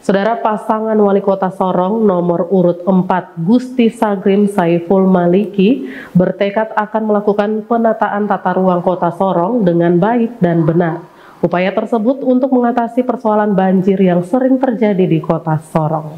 Saudara, pasangan Wali Kota Sorong nomor urut 4 Gusti Sagrim Saiful Maliki bertekad akan melakukan penataan tata ruang Kota Sorong dengan baik dan benar. Upaya tersebut untuk mengatasi persoalan banjir yang sering terjadi di Kota Sorong.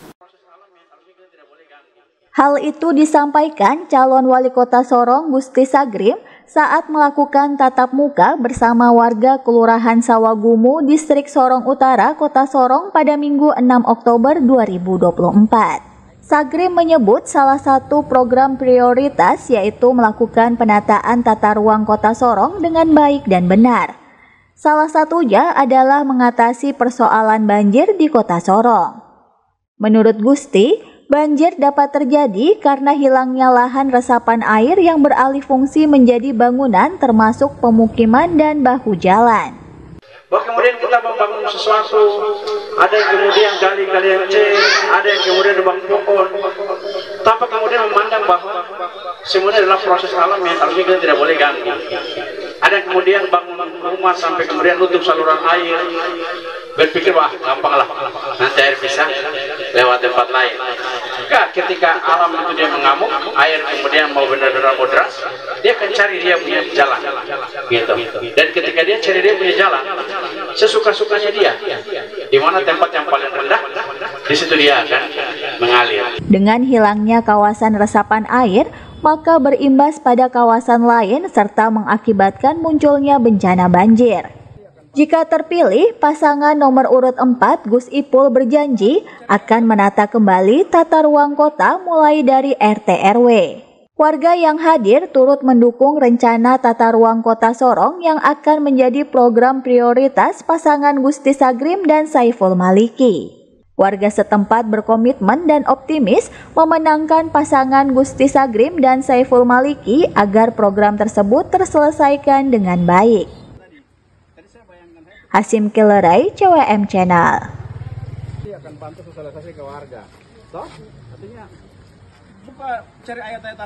Hal itu disampaikan calon Wali Kota Sorong Gusti Sagrim saat melakukan tatap muka bersama warga Kelurahan Sawagumu, Distrik Sorong Utara, Kota Sorong pada Minggu 6 Oktober 2024. Sagrim menyebut salah satu program prioritas yaitu melakukan penataan tata ruang Kota Sorong dengan baik dan benar. Salah satunya adalah mengatasi persoalan banjir di Kota Sorong. Menurut Gusti, banjir dapat terjadi karena hilangnya lahan resapan air yang beralih fungsi menjadi bangunan termasuk pemukiman dan bahu jalan. Bahwa kemudian kita membangun sesuatu, ada yang kemudian gali-gali yang ada yang kemudian nebang pohon, tanpa kemudian memandang bahwa semuanya adalah proses alam yang harusnya kita tidak boleh ganggu. Ada yang kemudian bangun rumah sampai kemudian nutup saluran air, berpikir wah gampang lah, nanti air bisa lewat tempat lain. Enggak, ketika alam itu dia mengamuk, air kemudian mau benar-benar mau deras, dia akan cari dia punya jalan, gitu. Dan ketika dia cari dia punya jalan, sesuka-sukanya dia, di mana tempat yang paling rendah, di situ dia akan mengalir. Dengan hilangnya kawasan resapan air, maka berimbas pada kawasan lain serta mengakibatkan munculnya bencana banjir. Jika terpilih, pasangan nomor urut 4 Gus Ipul berjanji akan menata kembali tata ruang kota mulai dari RT RW. Warga yang hadir turut mendukung rencana tata ruang Kota Sorong yang akan menjadi program prioritas pasangan Gusti Sagrim dan Saiful Maliki. Warga setempat berkomitmen dan optimis memenangkan pasangan Gusti Sagrim dan Saiful Maliki agar program tersebut terselesaikan dengan baik. Hasim Kilerai, CWM Channel. Akan bantu sosialisasi ke warga. Toh, artinya coba cari ayat-ayat